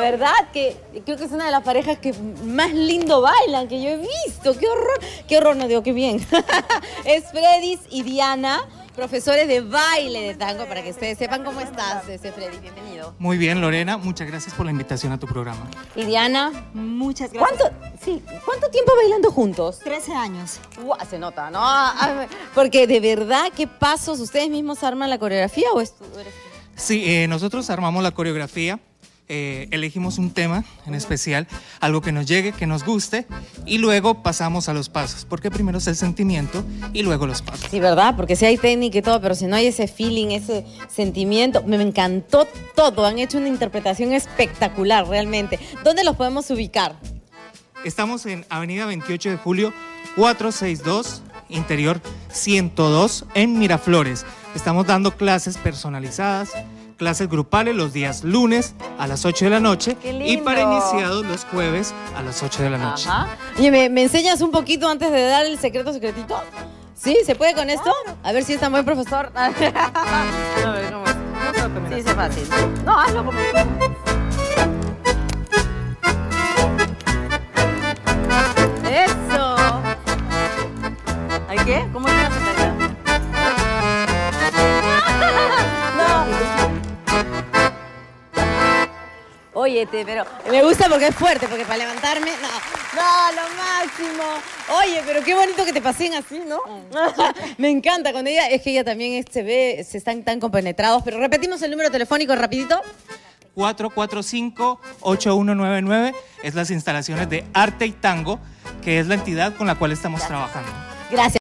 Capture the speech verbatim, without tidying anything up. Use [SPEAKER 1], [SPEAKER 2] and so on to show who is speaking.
[SPEAKER 1] verdad que creo que es una de las parejas que más lindo bailan que yo he visto. ¡Qué horror! ¡Qué horror! No digo, qué bien. Es Freddy y Diana, profesores de baile de tango, para que ustedes sepan cómo estás, ese Freddy. Bienvenido.
[SPEAKER 2] Muy bien, Lorena, muchas gracias por la invitación a tu programa.
[SPEAKER 1] Y Diana,
[SPEAKER 3] muchas gracias.
[SPEAKER 1] ¿Cuánto, sí, ¿cuánto tiempo bailando juntos?
[SPEAKER 3] trece años.
[SPEAKER 1] Uah, se nota, ¿no? Porque de verdad, ¿qué pasos? ¿Ustedes mismos arman la coreografía o es tú? Eres tú?
[SPEAKER 2] Sí, eh, nosotros armamos la coreografía, eh, elegimos un tema en especial, algo que nos llegue, que nos guste, y luego pasamos a los pasos, porque primero es el sentimiento y luego los pasos.
[SPEAKER 1] Sí, ¿verdad? Porque sí hay técnica y todo, pero si no hay ese feeling, ese sentimiento, me encantó todo, han hecho una interpretación espectacular realmente. ¿Dónde los podemos ubicar?
[SPEAKER 2] Estamos en Avenida veintiocho de julio, cuatrocientos sesenta y dos, interior ciento dos, en Miraflores. Estamos dando clases personalizadas, clases grupales los días lunes a las ocho de la noche y para iniciados los jueves a las ocho de la noche.
[SPEAKER 1] Ajá. Oye, ¿me, ¿me enseñas un poquito antes de dar el secreto secretito? ¿Sí? ¿Se puede con esto? A ver si es tan buen profesor. A ver, ¿cómo es? Sí, es fácil. No, hazlo como... ¡Eso! ¿Hay qué? ¿Cómo es la secreta? Óyete, pero me gusta porque es fuerte, porque para levantarme, no, no, lo máximo. Oye, pero qué bonito que te pasen así, ¿no? Me encanta con ella, es que ella también se ve, se están tan compenetrados, pero repetimos el número telefónico rapidito.
[SPEAKER 2] cuatro cuatro cinco, ocho uno nueve nueve es las instalaciones de Arte y Tango, que es la entidad con la cual estamos trabajando.
[SPEAKER 1] Gracias.